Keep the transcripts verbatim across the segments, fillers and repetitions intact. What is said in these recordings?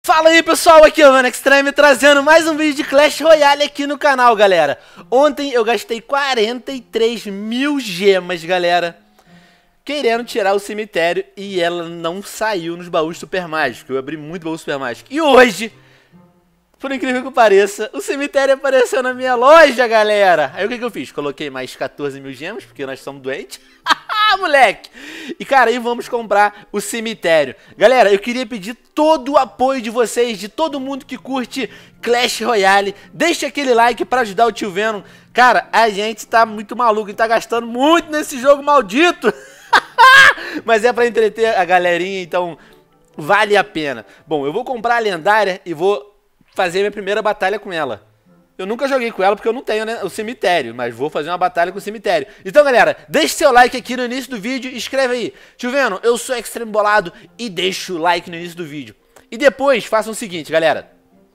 Fala aí pessoal, aqui é o Mano Extreme trazendo mais um vídeo de Clash Royale aqui no canal, galera. Ontem eu gastei quarenta e três mil gemas, galera, querendo tirar o cemitério e ela não saiu nos baús super mágicos. Eu abri muito baú super mágico. E hoje, por incrível que pareça, o cemitério apareceu na minha loja, galera. Aí o que que eu fiz? Coloquei mais quatorze mil gemas, porque nós somos doentes. Moleque! E cara, aí vamos comprar o cemitério. Galera, eu queria pedir todo o apoio de vocês, de todo mundo que curte Clash Royale. Deixa aquele like pra ajudar o tio Venom. Cara, a gente tá muito maluco e tá gastando muito nesse jogo maldito. Mas é pra entreter a galerinha, então vale a pena. Bom, eu vou comprar a lendária e vou fazer minha primeira batalha com ela. Eu nunca joguei com ela porque eu não tenho, né, o cemitério, mas vou fazer uma batalha com o cemitério. Então, galera, deixe seu like aqui no início do vídeo e escreve aí: tio Venom, eu sou Extreme Bolado, e deixa o like no início do vídeo. E depois, façam o seguinte, galera.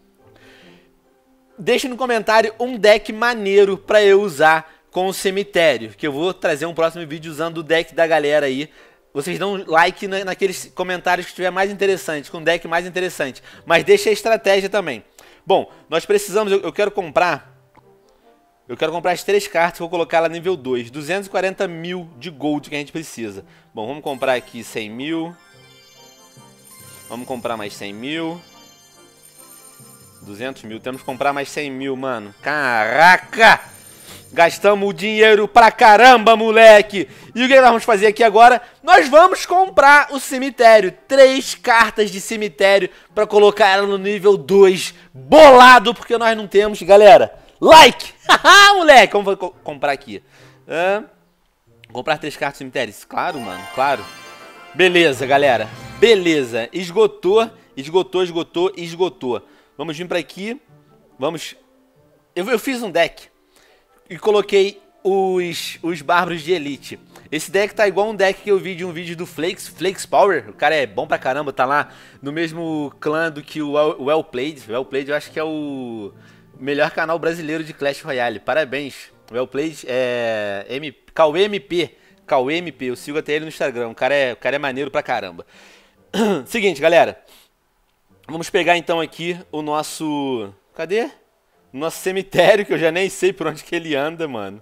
Deixe no comentário um deck maneiro pra eu usar com o cemitério, que eu vou trazer um próximo vídeo usando o deck da galera aí. Vocês dão like na, naqueles comentários que estiver mais interessante, com o deck mais interessante. Mas deixa a estratégia também. Bom, nós precisamos, eu, eu quero comprar, eu quero comprar as três cartas, vou colocar ela nível dois, duzentos e quarenta mil de gold que a gente precisa. Bom, vamos comprar aqui cem mil, vamos comprar mais cem mil, duzentos mil, temos que comprar mais cem mil, mano, caraca! Gastamos o dinheiro pra caramba, moleque! E o que nós vamos fazer aqui agora? Nós vamos comprar o cemitério. Três cartas de cemitério pra colocar ela no nível dois. Bolado, porque nós não temos, galera. Like! Haha, moleque! Vamos co comprar aqui. Ah, comprar três cartas de cemitério. Claro, mano, claro. Beleza, galera. Beleza. Esgotou, esgotou, esgotou, esgotou. Vamos vir pra aqui. Vamos... Eu, eu fiz um deck e coloquei os, os Bárbaros de Elite. Esse deck tá igual um deck que eu vi de um vídeo do Flakes, Flakes Power. O cara é bom pra caramba, tá lá no mesmo clã do que o Well Played. O Well Played eu acho que é o melhor canal brasileiro de Clash Royale. Parabéns. O Well Played é M, Cauê M P. Cauê M P, eu sigo até ele no Instagram. O cara é, o cara é maneiro pra caramba. Seguinte, galera. Vamos pegar então aqui o nosso... Cadê? Nosso cemitério, que eu já nem sei por onde que ele anda, mano.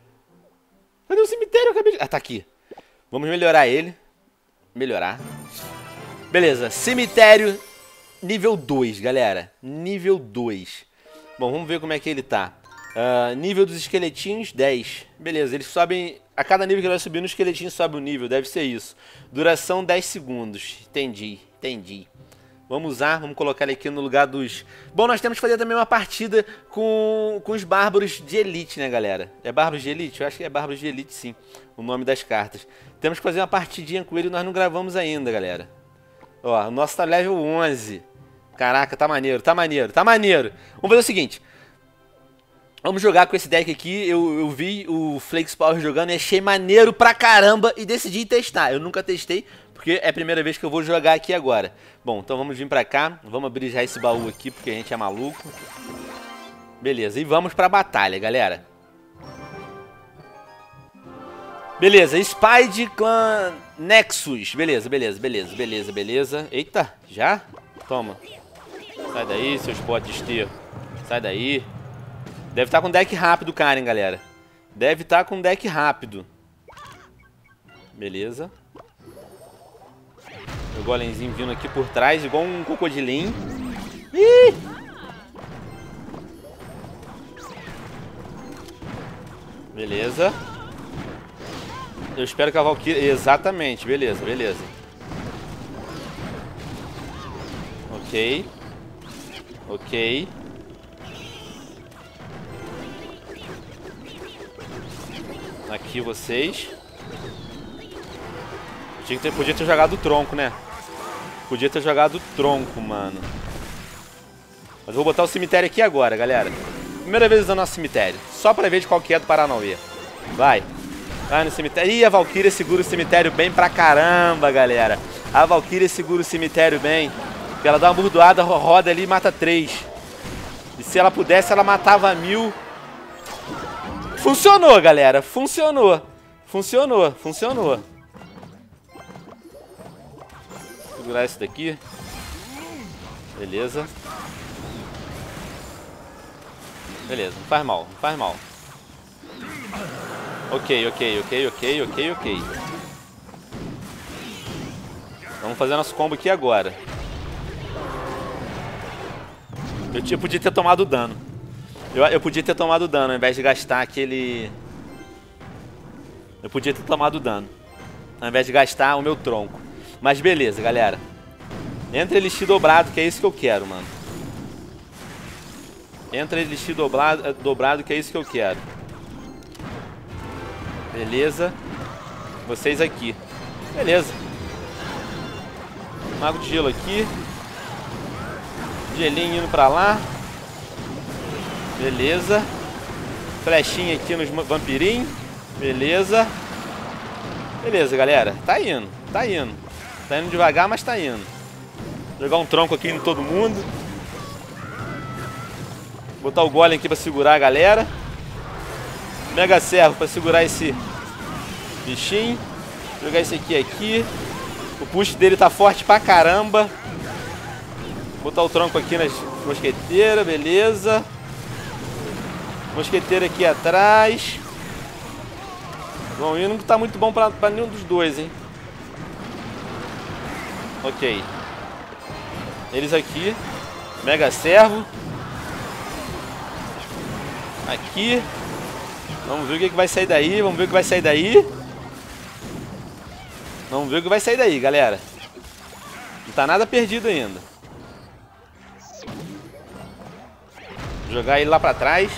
Cadê o cemitério? Eu acabei de... Ah, tá aqui. Vamos melhorar ele. Melhorar. Beleza, cemitério nível dois, galera. Nível dois. Bom, vamos ver como é que ele tá. Uh, nível dos esqueletinhos, dez. Beleza, eles sobem... A cada nível que vai subindo, o esqueletinho sobe o nível. Deve ser isso. Duração, dez segundos. Entendi, entendi. Vamos usar, vamos colocar ele aqui no lugar dos... Bom, nós temos que fazer também uma partida com, com os Bárbaros de Elite, né, galera? É Bárbaros de Elite? Eu acho que é Bárbaros de Elite, sim. O nome das cartas. Temos que fazer uma partidinha com ele e nós não gravamos ainda, galera. Ó, o nosso tá level onze. Caraca, tá maneiro, tá maneiro, tá maneiro. Vamos fazer o seguinte. Vamos jogar com esse deck aqui. Eu, eu vi o Flakes Power jogando e achei maneiro pra caramba e decidi testar. Eu nunca testei, porque é a primeira vez que eu vou jogar aqui agora. Bom, então vamos vir pra cá. Vamos abrir já esse baú aqui, porque a gente é maluco. Beleza, e vamos pra batalha, galera. Beleza, Spide Clan Nexus. Beleza, beleza, beleza, beleza, beleza. Eita, já? Toma. Sai daí, seus potes de esterco. Sai daí. Deve estar com deck rápido, cara, hein, galera. Deve estar com deck rápido. Beleza. O golemzinho vindo aqui por trás, igual um crocodilinho. Ih! Beleza. Eu espero que a Valkyria... Exatamente, beleza, beleza. Ok. Ok. Aqui vocês. Tinha que ter, podia ter jogado o tronco, né? Podia ter jogado o tronco, mano. Mas eu vou botar o cemitério aqui agora, galera. Primeira vez usando nosso cemitério. Só pra ver de qual que é do Paranauê. Vai. Vai no cemitério. Ih, a Valkyria segura o cemitério bem pra caramba, galera. A Valkyria segura o cemitério bem. Porque ela dá uma burdoada, roda ali e mata três. E se ela pudesse, ela matava mil. Funcionou, galera. Funcionou. Funcionou, funcionou. Vou segurar esse daqui. Beleza. Beleza, não faz mal, não faz mal. Ok, ok, ok, ok, ok, ok. Vamos fazer nosso combo aqui agora. Eu, eu podia ter tomado dano. Eu, eu podia ter tomado dano ao invés de gastar aquele... Eu podia ter tomado dano ao invés de gastar o meu tronco. Mas beleza, galera. Entra Elixir dobrado, que é isso que eu quero, mano. Entra Elixir dobrado, dobrado, que é isso que eu quero. Beleza. Vocês aqui. Beleza. Mago de gelo aqui. Gelinho indo pra lá. Beleza. Flechinha aqui nos vampirinhos. Beleza. Beleza, galera. Tá indo. Tá indo. Tá indo devagar, mas tá indo. Jogar um tronco aqui em todo mundo. Botar o golem aqui pra segurar a galera. Mega servo pra segurar esse bichinho. Jogar esse aqui aqui. O push dele tá forte pra caramba. Botar o tronco aqui nas mosqueteiras, beleza. Mosqueteira aqui atrás. Bom, e não tá muito bom pra, pra nenhum dos dois, hein. Ok. Eles aqui. Mega servo. Aqui. Vamos ver o que, que vai sair daí. Vamos ver o que vai sair daí. Vamos ver o que vai sair daí, galera. Não tá nada perdido ainda. Vou jogar ele lá pra trás.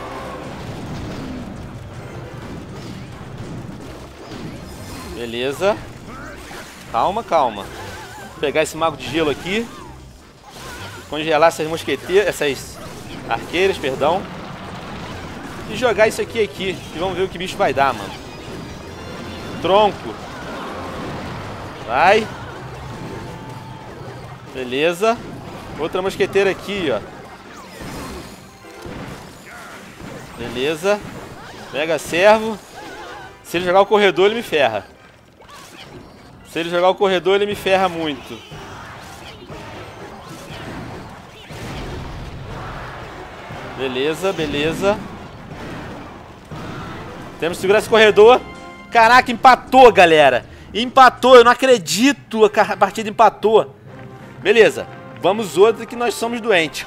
Beleza. Calma, calma. Vou pegar esse mago de gelo aqui. Congelar essas mosqueteiras. Essas arqueiras, perdão. E jogar isso aqui aqui. E vamos ver o que bicho vai dar, mano. Tronco. Vai. Beleza. Outra mosqueteira aqui, ó. Beleza. Mega servo. Se ele jogar o corredor, ele me ferra. Se ele jogar o corredor, ele me ferra muito. Beleza, beleza. Temos que segurar esse corredor. Caraca, empatou, galera. Empatou, eu não acredito. A partida empatou. Beleza, vamos outra que nós somos doentes.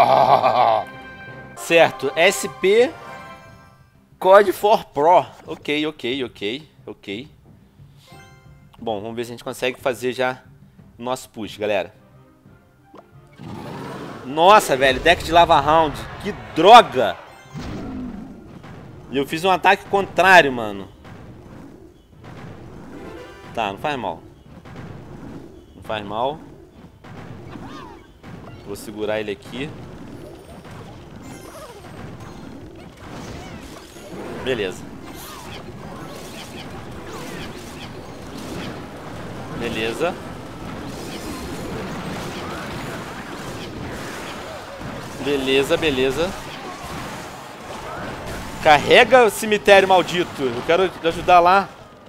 Certo, S P Code for Pro. Ok, ok, ok, ok. Bom, vamos ver se a gente consegue fazer já o nosso push, galera. Nossa, velho, deck de lava round. Que droga. E eu fiz um ataque contrário, mano. Tá, não faz mal. Não faz mal. Vou segurar ele aqui. Beleza. Beleza. Beleza, beleza. Carrega o cemitério maldito. Eu quero te ajudar lá.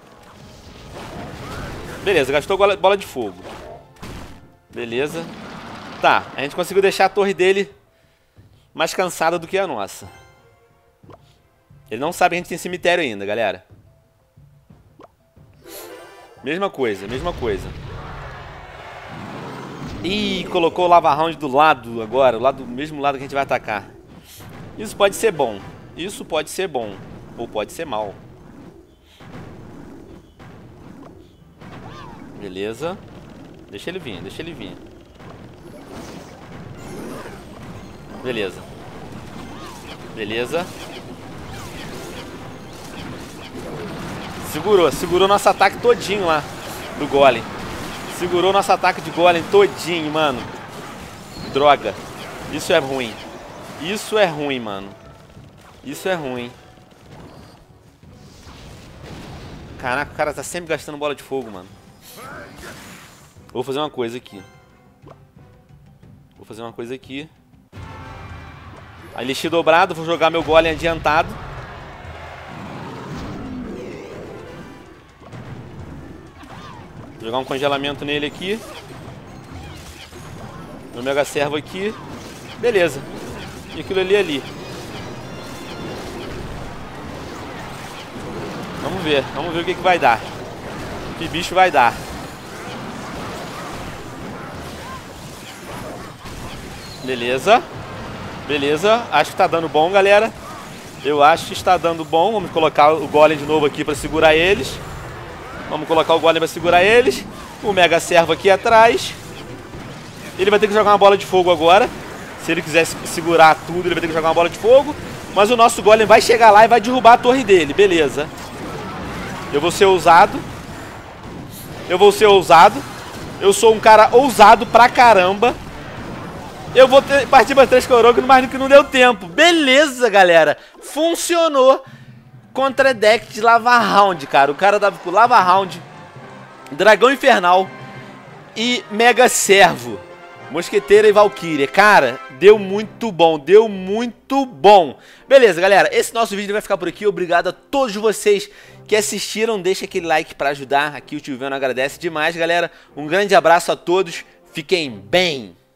Beleza, gastou bola de fogo. Beleza. Tá, a gente conseguiu deixar a torre dele mais cansada do que a nossa. Ele não sabe que a gente tem cemitério ainda, galera. Mesma coisa, mesma coisa. Ih, colocou o lava round do lado agora, o lado, mesmo lado que a gente vai atacar. Isso pode ser bom. Isso pode ser bom. Ou pode ser mal. Beleza. Deixa ele vir, deixa ele vir. Beleza. Beleza. Segurou, segurou nosso ataque todinho lá do golem. Segurou nosso ataque de golem todinho, mano. Droga. Isso é ruim. Isso é ruim, mano. Isso é ruim. Caraca, o cara tá sempre gastando bola de fogo, mano. Vou fazer uma coisa aqui. Vou fazer uma coisa aqui. Elixir dobrado, vou jogar meu golem adiantado. Vou jogar um congelamento nele aqui. No Mega Servo aqui. Beleza. E aquilo ali ali. Vamos ver. Vamos ver o que, que vai dar. Que bicho vai dar. Beleza. Beleza. Acho que tá dando bom, galera. Eu acho que está dando bom. Vamos colocar o Golem de novo aqui para segurar eles. Vamos colocar o Golem para segurar eles. O Mega Servo aqui atrás. Ele vai ter que jogar uma bola de fogo agora. Se ele quiser segurar tudo, ele vai ter que jogar uma bola de fogo. Mas o nosso Golem vai chegar lá e vai derrubar a torre dele. Beleza. Eu vou ser ousado. Eu vou ser ousado. Eu sou um cara ousado pra caramba. Eu vou ter, partir para três coroas, mas que não deu tempo. Beleza, galera. Funcionou contra deck de Lava Round, cara. O cara dava com Lava Round, Dragão Infernal e Mega Servo. Mosqueteira e Valkyria. Cara, deu muito bom, deu muito bom. Beleza, galera, esse nosso vídeo vai ficar por aqui. Obrigado a todos vocês que assistiram. Deixa aquele like pra ajudar. Aqui o Tio Veno agradece demais, galera. Um grande abraço a todos. Fiquem bem.